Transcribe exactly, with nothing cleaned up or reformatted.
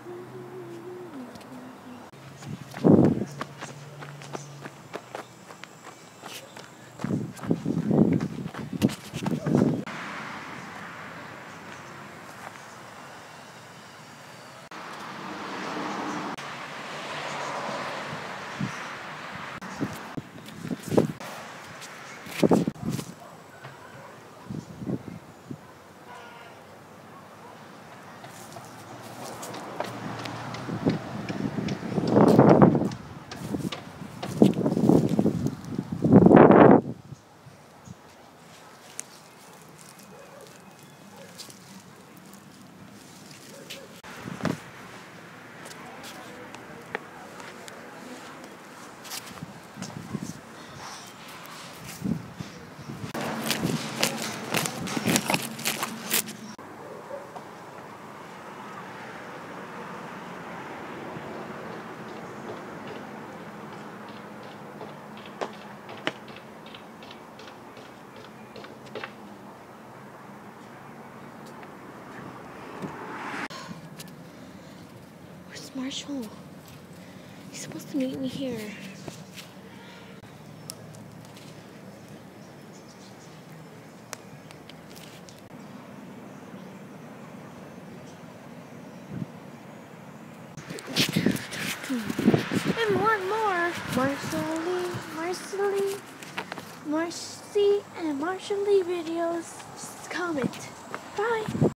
Where's Marshall? He's supposed to meet me here. And one more. Marcelly, Marcelly, Marcy, and Marshall Lee videos. Just comment. Bye.